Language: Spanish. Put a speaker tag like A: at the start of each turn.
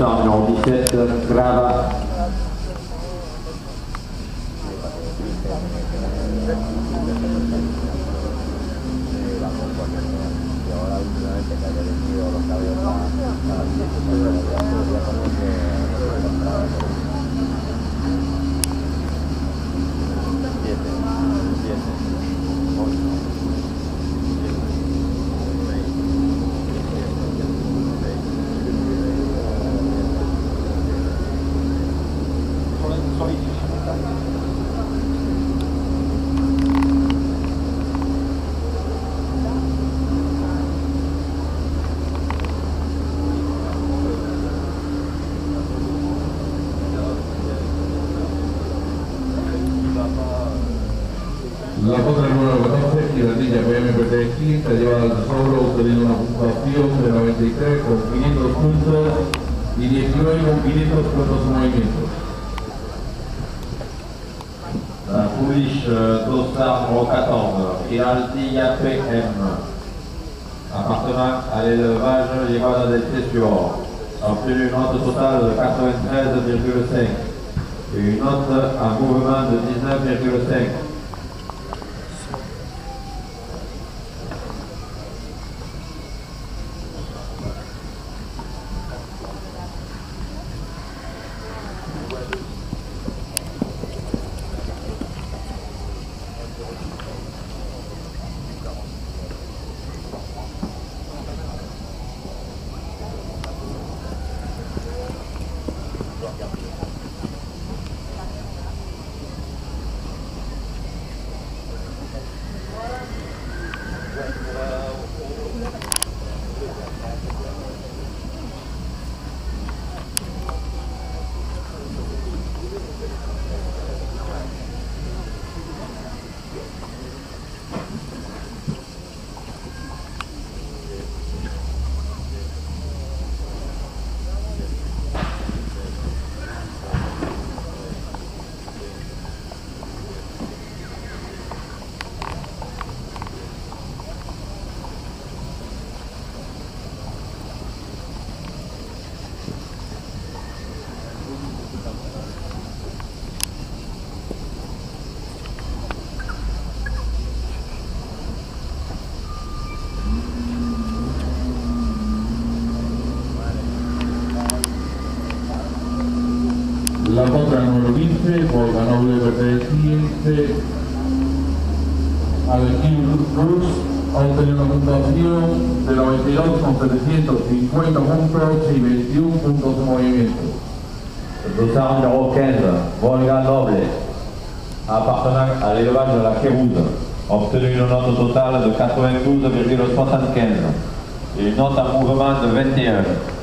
A: dossard numéro 17, Grava.
B: La potra número 14, Girardilla PMPTX, se ha llevado al tesoro obteniendo una puntuación de 93 con 500 puntos y 19 con 500 puntos en movimiento.
A: La pouliche dossard numéro 14, Girardilla PM, appartenant à l'élevage Llevada del Tesoro, a obtenu une note totale de 93,5 et une note en mouvement de 19,5.
B: La potra número 15, Volga Noble perteneciente al equipo Cruz, ha obtenido una puntuación de 92 con 750 puntos y 21 puntos de movimiento.
A: Le dossard numéro 15, Volga Noble, appartenant à l'élevage de la Kéroude, a obtenu une note totale de 92,75 et une note en mouvement de 21.